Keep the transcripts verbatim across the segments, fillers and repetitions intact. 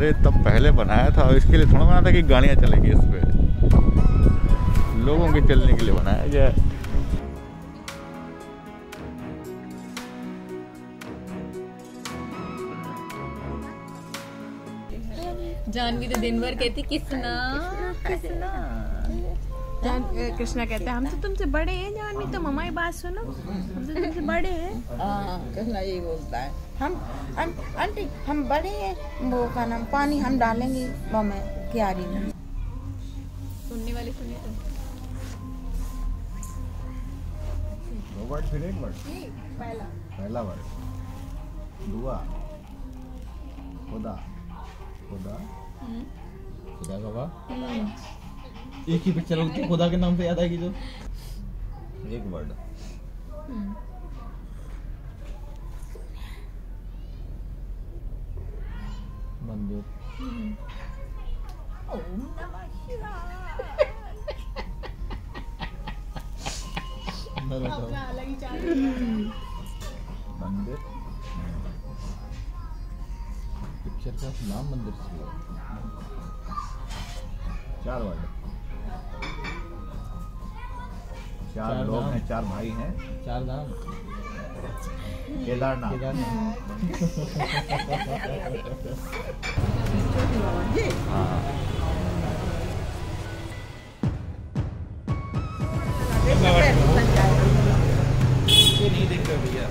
अरे तब पहले बनाया था और इसके लिए थोड़ा बना था कि गाड़ियाँ चलेंगी इस पे, लोगों के चलने के लिए बनाया गया है। जानवी तो दिन भर कहती किसना किसना। जान कृष्णा कहते हैं हम तो तुमसे बड़े हैं जानवी, तुम हमारी बात सुनो, हम तो तुमसे बड़े हैं। हाँ कृष्णा यही बोलता है, हम आंटी हम बड़े हैं, वो का नाम पानी हम डालेंगे वो में क्यारी में। सुनने वाले सुने तो दो वर्ड फिर एक वर्ड। पहला पहला वर्ड दुआ, खुदा, खुदा, खुदा बाबा। एक ही पिक्चर होती है खुदा के नाम से याद आएगी जो। एक वर्ड मंदिर। ओम नमः शिवाय। अलग ही चाल मंदिर, पिक्चर का नाम मंदिर से हुआ। चार वर्ड, चार चार लोग नाम। हैं, चार भाई हैं। चार नाम। केदारनाथ, केदारनाथ। हाँ नहीं देख रहे भैया।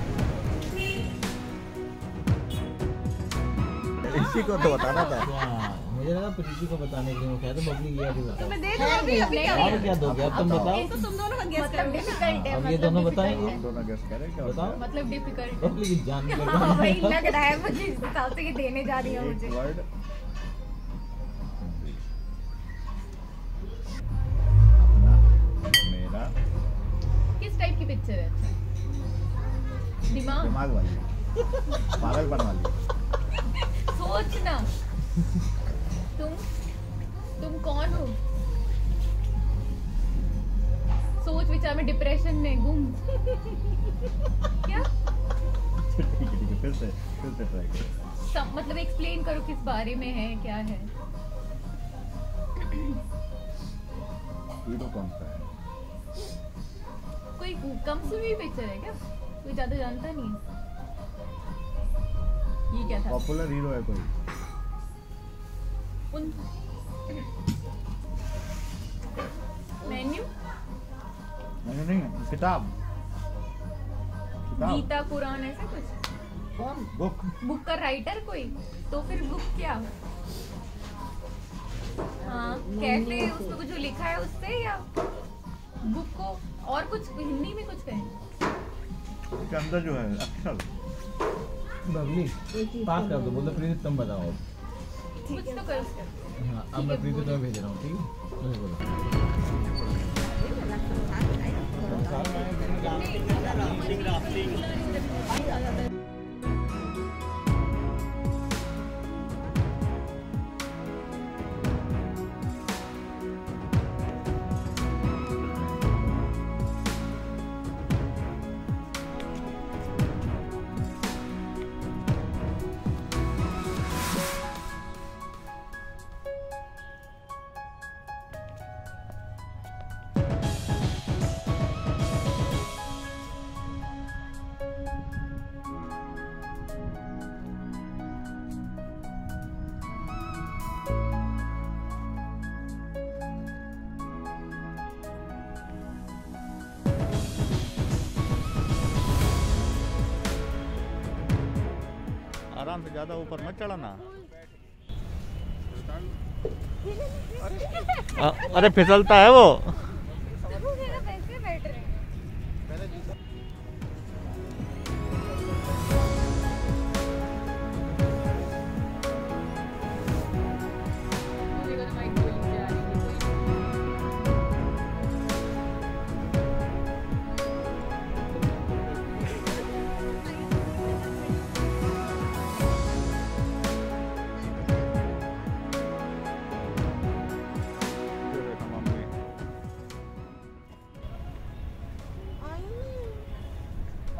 इसी को तो बताना था। मुझे लगा प्रीति को बताने के लिए क्या, तो बबली गया भी बताओ। मैं दे दूंगी अभी अभी क्या और क्या दोगे अब तुम बताओ। तो तुम दोनों का गेस करोगे ना। अब ये दोनों बताएंगे। हम दोनों गेस करें क्या बताओ। मतलब डिफिकल्ट। बबली की जान निकल हाँ रही वही है। लग रहा है मुझे, इस हिसाब से ये देने जा रही है एक मुझे। वर्ड अपना, मेरा, किस टाइप की पिक्चर है? दिमाग दिमाग वाली, पागलपन वाली। सोचना। तुम तुम कौन हो? सोच विचार में डिप्रेशन में गुम। क्या ठीक है ठीक है, फिर से फिर से ट्राई करो। सब मतलब एक्सप्लेन करो किस बारे में है, क्या है? हीरो कौन सा है? कोई कम सुनी हुई पिक्चर है क्या? कोई ज्यादा जानता नहीं है। ये क्या था? पॉपुलर हीरो है कोई? उन मेन्यू नहीं नहीं, किताब, किताब, गीता कुरान ऐसा कुछ? कौन? बुक। बुक का राइटर कोई? तो फिर बुक क्या? हाँ कैसे उसमें कुछ जो लिखा है उससे, या बुक को और कुछ हिंदी में कुछ कहें? उसके अंदर जो है अक्षर। बबली पास कर दो, बोलो प्रीति तुम बताओ। कुछ तो करो उसका। हाँ अब मैं प्रीति तुम्हें भेज रहा हूँ, ठीक है मुझे बोलो। आराम से, ज्यादा ऊपर मत चढ़ाना। अरे फिसलता है वो।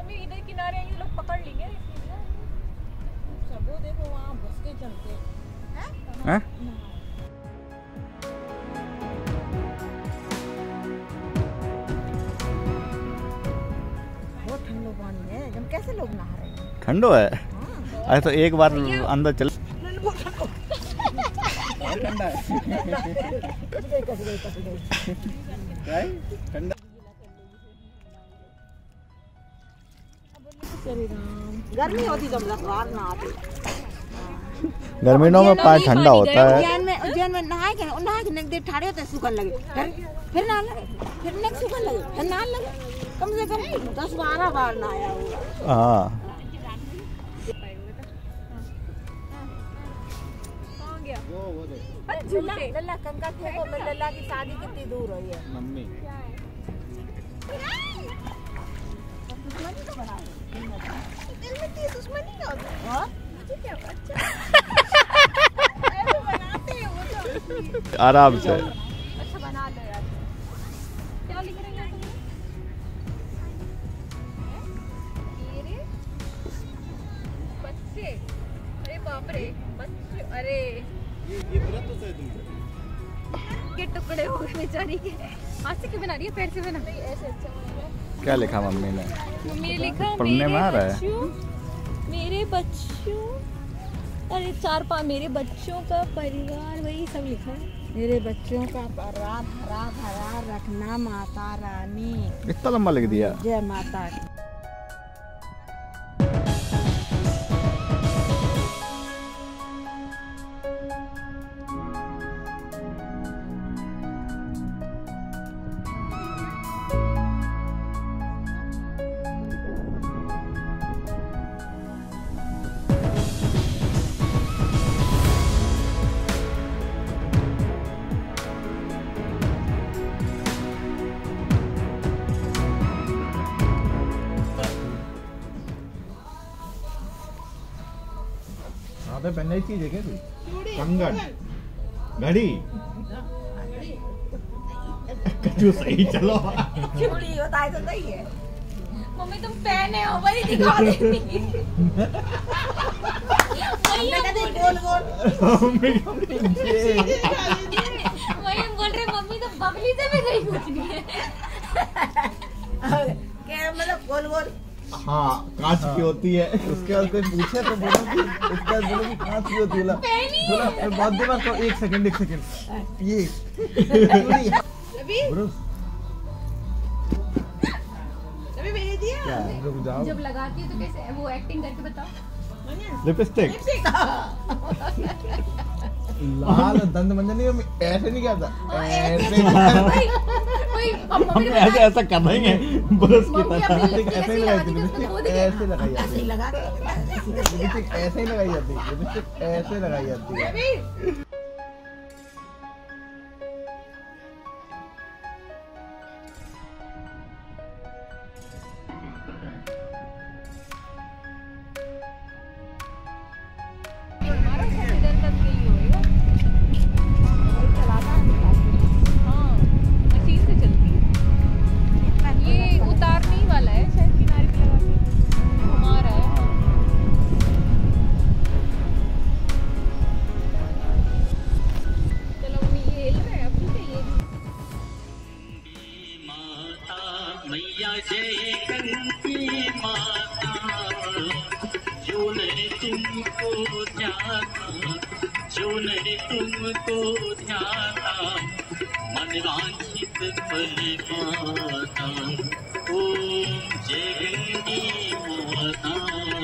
किनारे ये लोग पकड़ लेंगे। सब वो देखो वहाँ बस के चलते हैं? बहुत ठंडा पानी है, हम कैसे लोग नहा रहे हैं? ठंडो है। अरे तो एक बार अंदर चल। ठंडा है। ठंडा। गर्मी होती तो हम लोग बाहर नहाते। गर्मियों में पानी ठंडा होता है। उज्जैन में उज्जैन में नहाए के नहाए के नेक देर ठाड़े होते सूखन लगे, फिर नहा लगे, फिर नेक सूखन लगे, फिर नहा लगे। कम से कम दस बारह बार नहाया होगा। हाँ। लल्ला लल्ला कंका फेंको, मैं लल्ला की शादी कितनी दूर हुई है। मम्मी। दुश्मनी क्या होती है? मुझे क्या पता। बनाते हैं वो तो। आराम से। अच्छा बना लो यार। क्या लिख रहे हैं तुम? मेरे बच्चे। अरे बाप रे बच्चे। अरे ये ये व्रत तो है तुमसे। के टुकड़े हो गए बेचारी के। हाथ से क्यों बना रही है? पैर से बना। ऐसे अच्छा बना। क्या लिखा मम्मी ने? मम्मी ने लिखा पढ़ने में आ रहा है। मेरे बच्चों, अरे चार पाँच मेरे बच्चों का परिवार, वही सब लिखा है। मेरे बच्चों का परिवार हरा भरा रखना माता रानी। इतना लंबा लिख दिया। जय माता की। तो पहनने की चीज है क्या कोई? कंगन, घड़ी। कचू सही चलो। चूड़ी होता है तो नहीं है। मम्मी तुम पहने हो वही दिखा देती। गोल गोल। वही हम बोल रहे मम्मी तो बबली से भी गई कुछ नहीं है। क्या मतलब गोल गोल? हाँ कांच की होती है। उसके बाद कोई पूछे तो बोलो कि उसके बाद बोलो कि कांच की होती है। बोला बोला बहुत दिमाग को। एक सेकंड एक सेकंड ये ब्रूस अभी भेज दिया। क्या रुक जाओ। जब लगाती है तो कैसे वो एक्टिंग करके बताओ। लिपस्टिक। लाल दंत मंजन नहीं ऐसे नहीं करता। ऐसे वही वही अब हम मम्मी ने ऐसे ऐसा कर देंगे ब्रश की मम्मी तरह। अपनी लिपस्टिक लिपस्टिक ऐसे ही लगाई ऐसे जाती लगाती है। है, लिपस्टिक ऐसे लगाई जाती है। लगा लिपस्टिक ऐसे ही लगाई जाती है। लिपस्टिक ऐसे लगाई जाती है। हमारा सब इधर तक यही होएगा। हाँ मशीन से चलती है। ये उतारने ही वाला है शायद, किनारे पे लगा के घुमा रहा है। चलो मम्मी ये हिल रहा है अब ठीक है। ये माता मैया जय कंठी माता, जो नहीं तुमको ध्याता, जो नहीं तुमको ध्याता, मन वांछित फल पाता। ओम जय गंगे माता।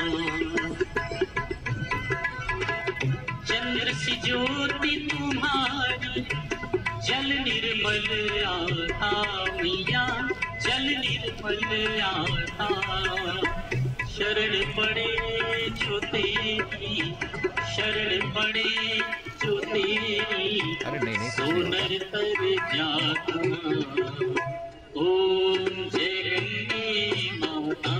चंद्र सी ज्योति तुम्हारी, जल निर्मल आता मैया, जल निर्मल आता। शरण पड़े जो तेरी, शरण पड़े जो तेरी, सोनर तर जाता। ओम जय गंगे माता।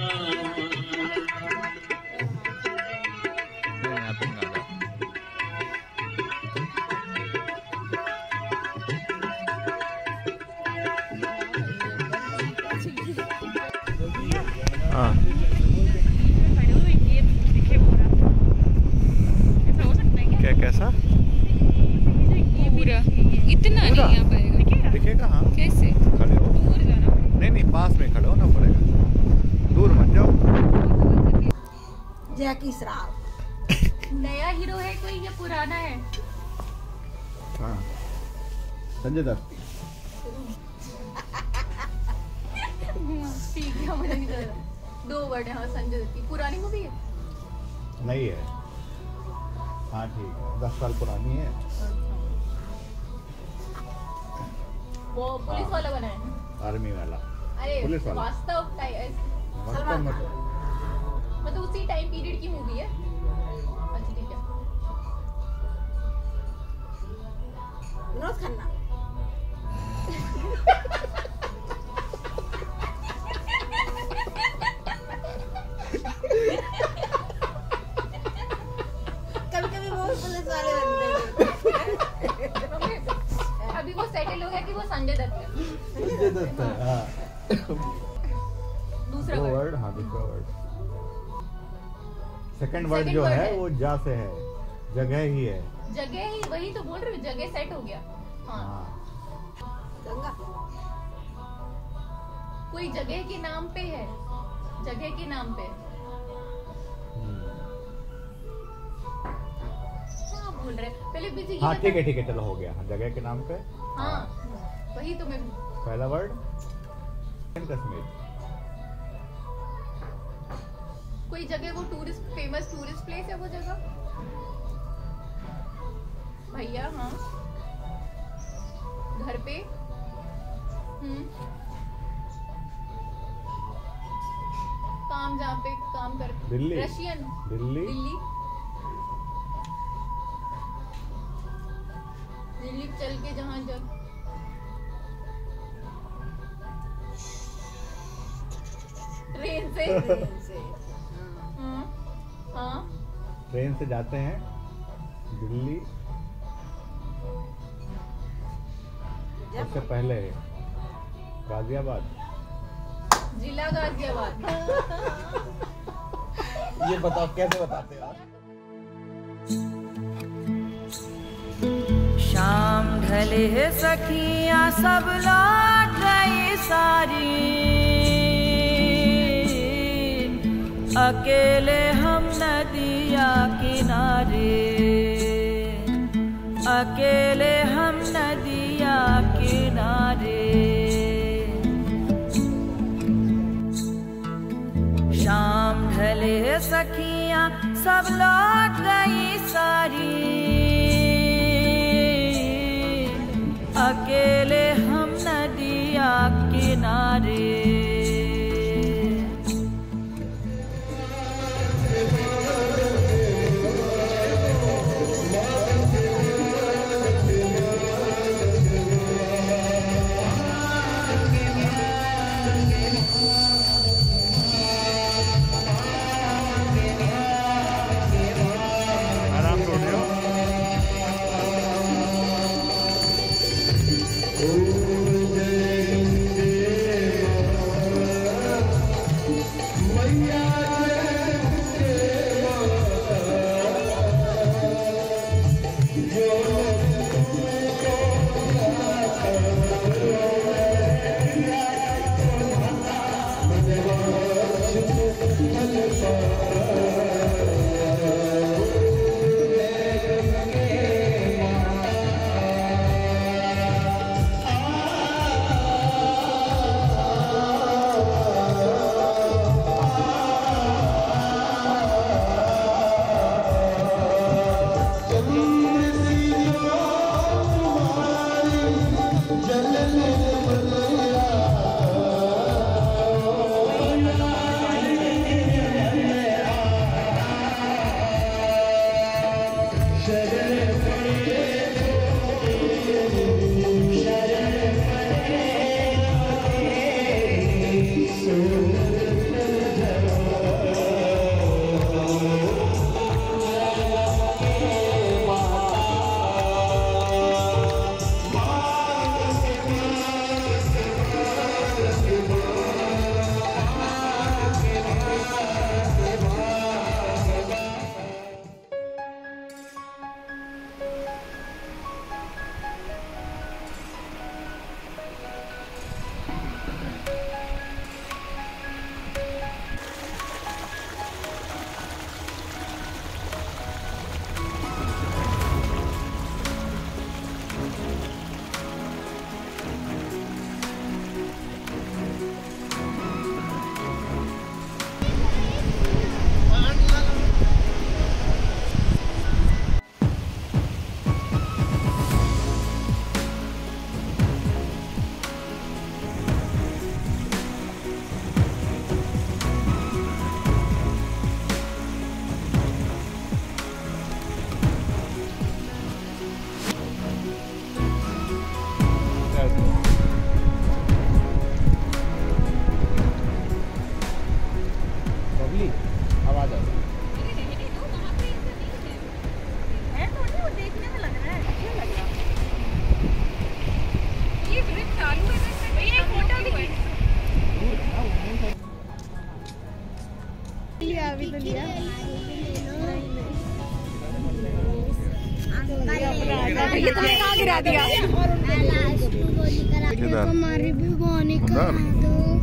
हाँ क्या कैसा? इतना नहीं आ पाएगा। दिखेगा हाँ। कैसे? खड़े हो, दूर जाना पड़ेगा। नहीं नहीं पास में खड़े होना पड़ेगा, दूर मत जाओ। जैकी श्रॉफ नया हीरो है कोई या पुराना है? हाँ संजय दत्त। ठीक है, मुझे नहीं पता। दो वर्ड है हाँ, संजय दत्त की पुरानी मूवी है। नहीं है हाँ ठीक है, दस साल पुरानी है। वो पुलिस हाँ। वाला बना है। आर्मी वाला। अरे पुलिस वाला। वास्तव टाइ- वास्तव में मतलब उसी टाइम पीरियड की मूवी है। अच्छा ठीक है। विनोद खन्ना कभी कभी वो पुलिस वाले बनते हैं। अभी वो सेटल हो गया कि वो संजय दत्त है। संजय दत्त है हाँ। दूसरा दो वर्ड वर्ड हाँ दूसरा वर्ड। सेकंड वर्ड Second जो word है है। वो जा से है, जगह ही है। जगह ही, वही तो बोल रही हूँ, जगह सेट हो गया। हाँ हाँ गंगा कोई जगह के नाम पे है, जगह के नाम पे। हम्म। क्या बोल रहे हैं? पहले बीच ये हाँ बता- ठीक है ठीक है चलो हो गया हाँ, जगह के नाम पे। हाँ वही तो मैं। पहला वर्ड कश्मीर। कोई जगह वो टूरिस्ट फेमस टूरिस्ट प्लेस है वो जगह भैया। हाँ घर पे। हम्म काम जहाँ पे काम कर। दिल्ली। रशियन। दिल्ली। दिल्ली दिल्ली चल के जहाँ जब ट्रेन से। हाँ हाँ ट्रेन से जाते हैं दिल्ली, उससे पहले गाजियाबाद। जिला गाजियाबाद। ये बताओ कैसे बताते हो आप? शाम ढले सखियां सब लौट गई सारी, अकेले हम नदिया किनारे, अकेले हम नदिया किनारे। शाम ढले सखियां सब लौट गई सारी, अकेले हम नदिया किनारे। आराम से उठो। ओम जय हिंदे लिया। ये तुमने कहाँ गिरा दिया? किधर?